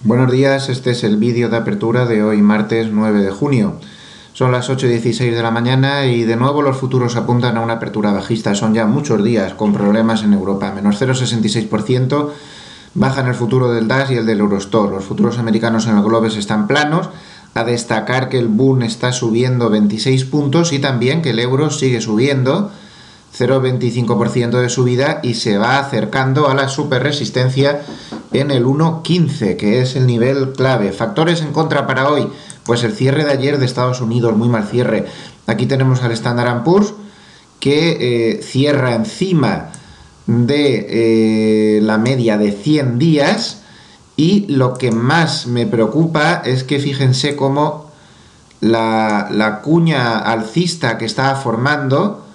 Buenos días, este es el vídeo de apertura de hoy, martes 9 de junio. Son las 8:16 de la mañana y de nuevo los futuros apuntan a una apertura bajista. Son ya muchos días con problemas en Europa. Menos 0,66%, bajan el futuro del DAX y el del Eurostoxx. Los futuros americanos en el Globes están planos. A destacar que el Bund está subiendo 26 puntos y también que el euro sigue subiendo 0,25% de subida y se va acercando a la superresistencia en el 1,15, que es el nivel clave. Factores en contra para hoy, pues el cierre de ayer de Estados Unidos, muy mal cierre. Aquí tenemos al Standard & Poor's que cierra encima de la media de 100 días, y lo que más me preocupa es que fíjense cómo la cuña alcista que estaba formando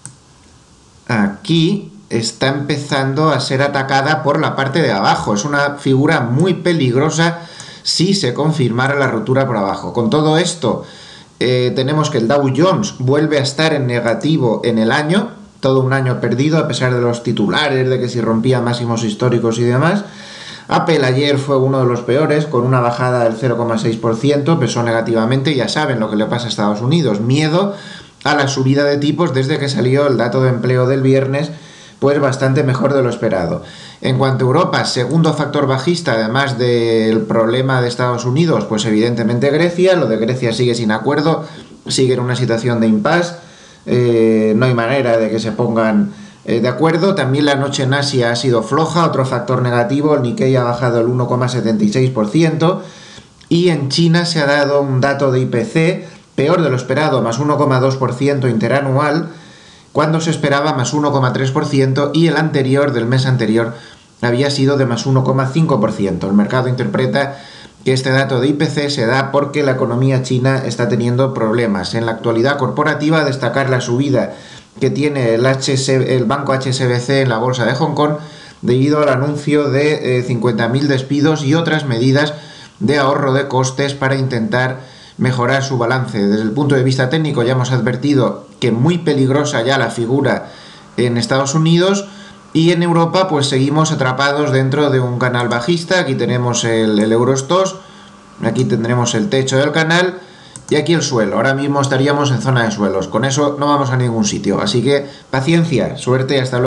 aquí está empezando a ser atacada por la parte de abajo. Es una figura muy peligrosa si se confirmara la ruptura por abajo. Con todo esto, tenemos que el Dow Jones vuelve a estar en negativo en el año, todo un año perdido a pesar de los titulares de que si rompía máximos históricos y demás. Apple ayer fue uno de los peores, con una bajada del 0,6%, pesó negativamente. Ya saben lo que le pasa a Estados Unidos, miedo a la subida de tipos desde que salió el dato de empleo del viernes, pues bastante mejor de lo esperado. En cuanto a Europa, segundo factor bajista, además del problema de Estados Unidos, pues evidentemente Grecia. Lo de Grecia sigue sin acuerdo, sigue en una situación de impasse, no hay manera de que se pongan de acuerdo. También la noche en Asia ha sido floja, otro factor negativo, el Nikkei ha bajado el 1,76%, y en China se ha dado un dato de IPC peor de lo esperado, más 1,2% interanual, cuando se esperaba más 1,3%, y el anterior, del mes anterior, había sido de más 1,5%. El mercado interpreta que este dato de IPC se da porque la economía china está teniendo problemas. En la actualidad corporativa, destacar la subida que tiene el banco HSBC en la bolsa de Hong Kong debido al anuncio de 50.000 despidos y otras medidas de ahorro de costes para intentar mejorar su balance. Desde el punto de vista técnico ya hemos advertido que muy peligrosa ya la figura en Estados Unidos, y en Europa pues seguimos atrapados dentro de un canal bajista. Aquí tenemos el Eurostoxx, aquí tendremos el techo del canal y aquí el suelo. Ahora mismo estaríamos en zona de suelos, con eso no vamos a ningún sitio, así que paciencia, suerte, hasta luego.